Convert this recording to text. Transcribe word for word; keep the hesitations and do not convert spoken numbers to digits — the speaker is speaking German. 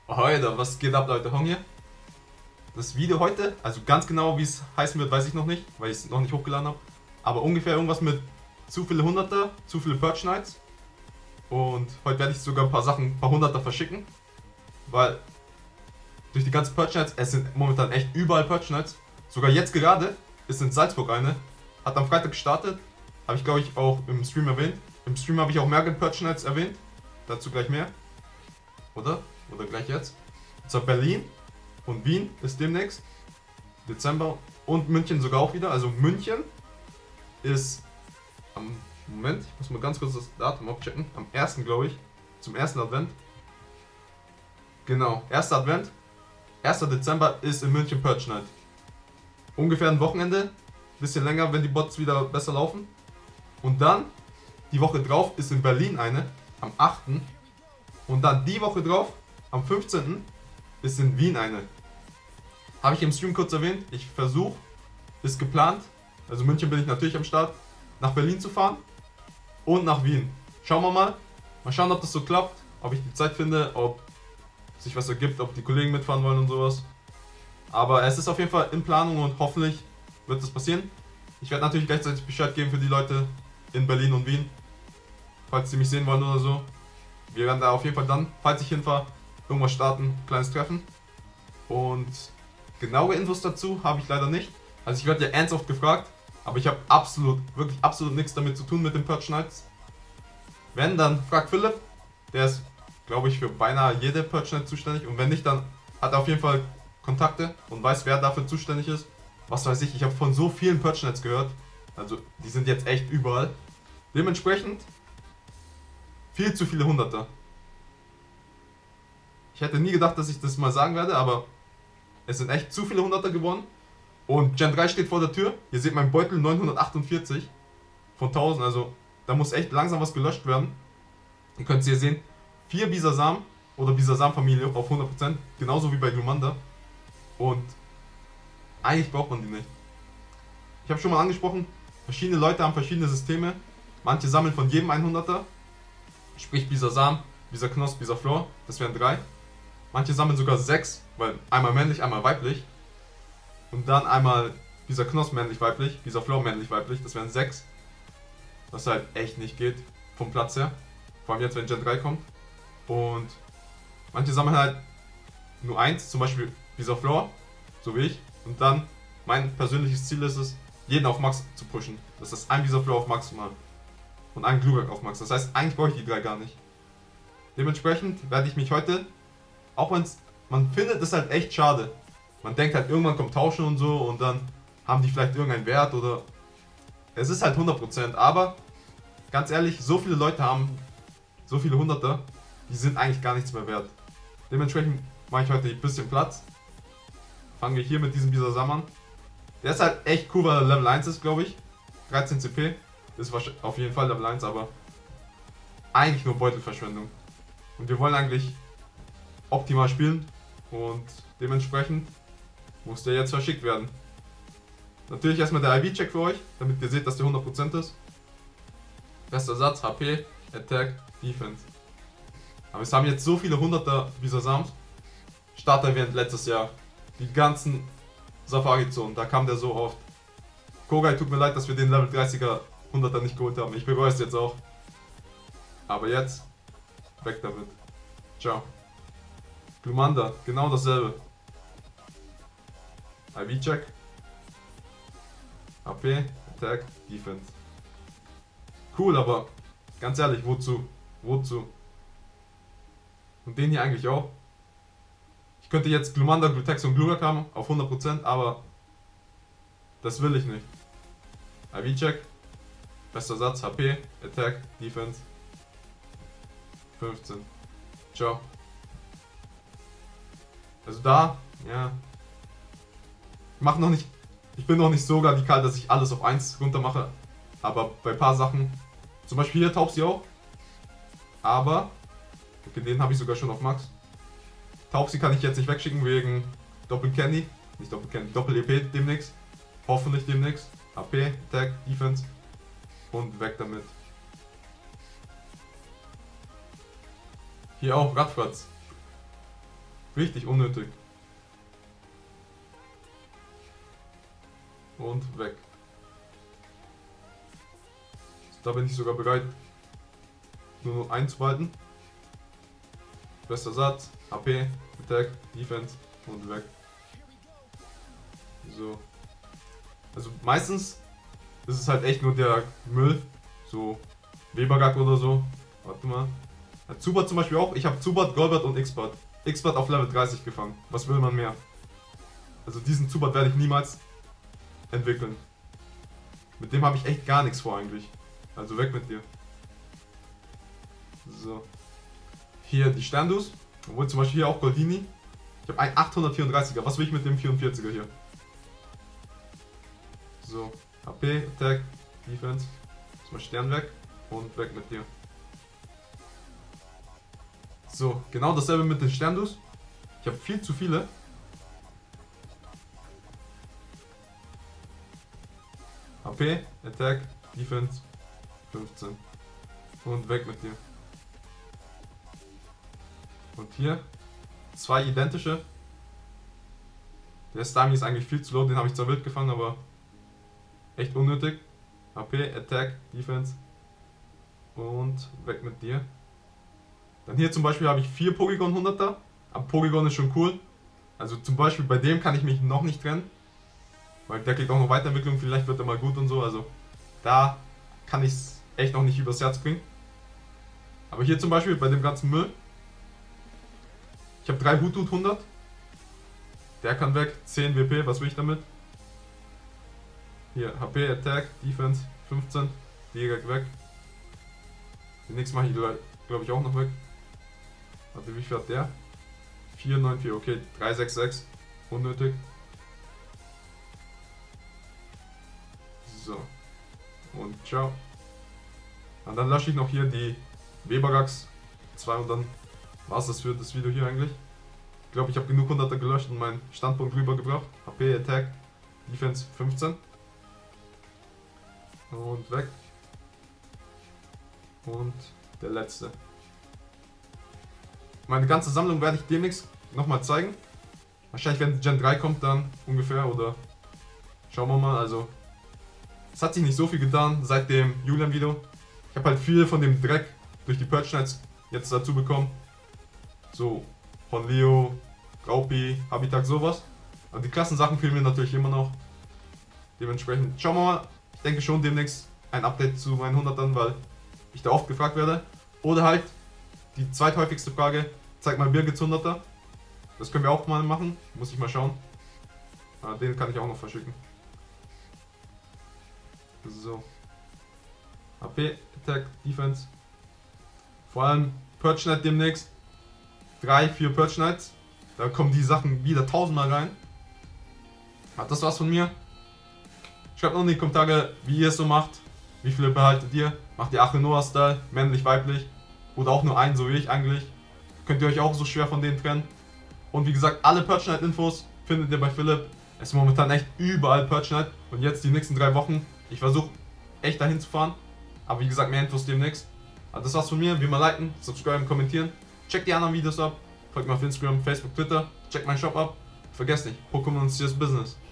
Heute, was geht ab, Leute? Hong hier. Das Video heute, also ganz genau wie es heißen wird, weiß ich noch nicht, weil ich es noch nicht hochgeladen habe. Aber ungefähr irgendwas mit zu viele Hunderter, zu viele Purge Nights. Und heute werde ich sogar ein paar Sachen, ein paar Hunderter verschicken. Weil durch die ganzen Purge Nights, es sind momentan echt überall Purge Nights. Sogar jetzt gerade ist in Salzburg eine. Hat am Freitag gestartet. Habe ich glaube ich auch im Stream erwähnt. Im Stream habe ich auch mehrere Purge Nights erwähnt. Dazu gleich mehr. Oder? Oder gleich jetzt. Zur Berlin und Wien ist demnächst. Dezember. Und München sogar auch wieder. Also München ist am Moment, ich muss mal ganz kurz das Datum abchecken. Am ersten glaube ich. Zum ersten Advent. Genau, erster Advent. erster Dezember ist in München Purge Night. Ungefähr ein Wochenende. Bisschen länger, wenn die Bots wieder besser laufen. Und dann, die Woche drauf ist in Berlin eine. Am achten. Und dann die Woche drauf, am fünfzehnten ist in Wien eine. Habe ich im Stream kurz erwähnt. Ich versuche, ist geplant, also München bin ich natürlich am Start, nach Berlin zu fahren und nach Wien. Schauen wir mal. Mal schauen, ob das so klappt, ob ich die Zeit finde, ob sich was ergibt, ob die Kollegen mitfahren wollen und sowas. Aber es ist auf jeden Fall in Planung und hoffentlich wird das passieren. Ich werde natürlich gleichzeitig Bescheid geben für die Leute in Berlin und Wien, falls sie mich sehen wollen oder so. Wir werden da auf jeden Fall dann, falls ich hinfahre, irgendwas starten, kleines Treffen. Und genaue Infos dazu habe ich leider nicht. Also ich werde ja ernsthaft gefragt, aber ich habe absolut, wirklich absolut nichts damit zu tun mit den Purge Nights. Wenn, dann fragt Philipp, der ist, glaube ich, für beinahe jede Purge Night zuständig. Und wenn nicht, dann hat er auf jeden Fall Kontakte und weiß, wer dafür zuständig ist. Was weiß ich, ich habe von so vielen Purge Nights gehört. Also die sind jetzt echt überall. Dementsprechend viel zu viele Hunderter. Ich hätte nie gedacht, dass ich das mal sagen werde, aber es sind echt zu viele Hunderter geworden. Und Gen drei steht vor der Tür. Ihr seht meinen Beutel neunhundertachtundvierzig von tausend, also da muss echt langsam was gelöscht werden. Ihr könnt es hier sehen, vier Bisasam oder Bisasam-Familie auf hundert Prozent, genauso wie bei Glumanda. Und eigentlich braucht man die nicht. Ich habe schon mal angesprochen, verschiedene Leute haben verschiedene Systeme. Manche sammeln von jedem hunderter. Sprich Bisasam, Bisaknosp, Bisaflor, das wären drei. Manche sammeln sogar sechs, weil einmal männlich, einmal weiblich. Und dann einmal Bisaknosp männlich-weiblich, Bisaflor männlich-weiblich, das wären sechs. Was halt echt nicht geht, vom Platz her. Vor allem jetzt, wenn Gen drei kommt. Und manche sammeln halt nur eins, zum Beispiel Bisaflor, so wie ich. Und dann, mein persönliches Ziel ist es, jeden auf Max zu pushen. Das ist ein Bisaflor auf Max mal. Und ein Glurak auf Max. Das heißt, eigentlich brauche ich die drei gar nicht. Dementsprechend werde ich mich heute, auch wenn es, man findet es halt echt schade. Man denkt halt, irgendwann kommt Tauschen und so und dann haben die vielleicht irgendeinen Wert oder... Es ist halt hundert Prozent, aber ganz ehrlich, so viele Leute haben so viele Hunderter, die sind eigentlich gar nichts mehr wert. Dementsprechend mache ich heute ein bisschen Platz. Fangen wir hier mit diesem Bisasam an. Der ist halt echt cool, weil er Level eins ist, glaube ich. dreizehn C P. Ist auf jeden Fall Level eins, aber eigentlich nur Beutelverschwendung. Und wir wollen eigentlich optimal spielen und dementsprechend muss der jetzt verschickt werden. Natürlich erstmal der I V-Check für euch, damit ihr seht, dass der hundert Prozent ist. Bester Satz, H P, Attack, Defense. Aber es haben jetzt so viele Hunderter Bisasams. Starter-Event letztes Jahr. Die ganzen Safari-Zonen, da kam der so oft. Kogai, tut mir leid, dass wir den Level dreißiger Hunderter nicht geholt haben. Ich bereue es jetzt auch. Aber jetzt, weg damit. Ciao. Glumanda, genau dasselbe. I V-Check. H P, Attack, Defense. Cool, aber ganz ehrlich, wozu? Wozu? Und den hier eigentlich auch. Ich könnte jetzt Glumanda, Glutex und Glurak haben auf hundert Prozent, aber das will ich nicht. I V-Check. Bester Satz, H P, Attack, Defense. fünfzehn. Ciao. Also da, ja. Ich mach noch nicht. Ich bin noch nicht so radikal, dass ich alles auf eins runter mache. Aber bei ein paar Sachen. Zum Beispiel hier Taubsi auch. Aber. Okay, den habe ich sogar schon auf Max. Taubsi kann ich jetzt nicht wegschicken wegen Doppel-Candy. Nicht Doppel-Candy, Doppel-E P demnächst. Hoffentlich demnächst. H P, Attack, Defense. Und weg damit. Hier auch Radfratz. Richtig unnötig. Und weg. Da bin ich sogar bereit, nur noch einzuhalten. Bester Satz, A P, Attack, Defense und weg. So. Also meistens ist es halt echt nur der Müll. So Webergag oder so. Warte mal. Ja, Zubat zum Beispiel auch. Ich habe Zubat, Golbat und X-Bart. X-Bart auf Level dreißig gefangen. Was will man mehr? Also diesen Zubat werde ich niemals entwickeln. Mit dem habe ich echt gar nichts vor eigentlich. Also weg mit dir. So. Hier die Standus. Obwohl zum Beispiel hier auch Goldini. Ich habe einen achthundertvierunddreißiger. Was will ich mit dem vierundvierziger hier? So. H P, Attack, Defense. Jetzt mal Stern weg. Und weg mit dir. So. Genau dasselbe mit den Standus. Ich habe viel zu viele. H P, Attack, Defense. fünfzehn. Und weg mit dir. Und hier zwei identische. Der Stymie ist eigentlich viel zu low, den habe ich zwar wild gefangen, aber echt unnötig. H P, Attack, Defense. Und weg mit dir. Dann hier zum Beispiel habe ich vier Porygon hunderter. Aber Porygon ist schon cool. Also zum Beispiel bei dem kann ich mich noch nicht trennen. Weil der kriegt auch noch Weiterentwicklung, vielleicht wird er mal gut und so. Also da kann ich es echt noch nicht übers Herz bringen. Aber hier zum Beispiel bei dem ganzen Müll. Ich habe drei Hutut hundert. Der kann weg. zehn W P, was will ich damit? Hier, H P, Attack, Defense, fünfzehn. Direkt weg. Den nächsten mache ich glaube ich auch noch weg. Warte, wie viel hat der? vier neun vier, okay. drei sechs sechs. Unnötig. So. Und ciao. Und dann lösche ich noch hier die Webergax zwei und dann war es das für das Video hier eigentlich. Ich glaube, ich habe genug hunderter gelöscht und meinen Standpunkt rübergebracht. H P, Attack, Defense fünfzehn. Und weg. Und der letzte. Meine ganze Sammlung werde ich demnächst nochmal zeigen. Wahrscheinlich wenn Gen drei kommt dann ungefähr oder schauen wir mal. Also es hat sich nicht so viel getan seit dem Julian-Video. Ich habe halt viel von dem Dreck durch die Purge Nights jetzt dazu bekommen. So von Leo, Raupi, Habitat, sowas. Aber die klassen Sachen fehlen mir natürlich immer noch. Dementsprechend schauen wir mal. Ich denke schon demnächst ein Update zu meinen hundertern, weil ich da oft gefragt werde. Oder halt die zweithäufigste Frage, zeig mal Birgits hunderter. Das können wir auch mal machen, muss ich mal schauen. Den kann ich auch noch verschicken. So. H P, Attack, Defense. Vor allem Purge Night demnächst. drei, vier Purge Nights. Da kommen die Sachen wieder tausendmal rein. Das war's von mir. Schreibt unten in die Kommentare, wie ihr es so macht. Wie viele behaltet ihr? Macht ihr Achel Noah Style, männlich, weiblich? Oder auch nur einen, so wie ich eigentlich? Könnt ihr euch auch so schwer von denen trennen? Und wie gesagt, alle Purge Night Infos findet ihr bei Philipp. Es ist momentan echt überall Purge Night. Und jetzt die nächsten drei Wochen. Ich versuche echt dahin zu fahren. Aber wie gesagt, mehr Infos demnächst. Also das war's von mir. Wie immer liken, subscriben, kommentieren. Checkt die anderen Videos ab. Folgt mir auf Instagram, Facebook, Twitter. Checkt meinen Shop ab. Vergesst nicht, Pokémon ist das Business.